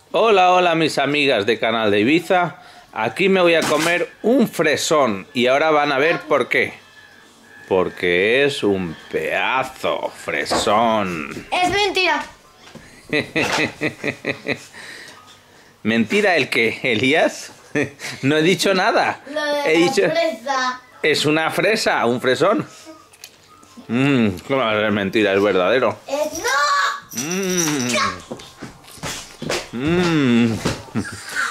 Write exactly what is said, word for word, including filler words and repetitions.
Hola, hola mis amigas de Canal de Ibiza. Aquí me voy a comer un fresón y ahora van a ver por qué. Porque es un pedazo fresón. Es mentira. ¿Mentira el qué, Elías? No he dicho nada. Lo de He la dicho... fresa. Es una fresa, un fresón. Mmm, ¿cómo va a ser mentira? Es verdadero. Es... ¡No! Mmm. Mmm.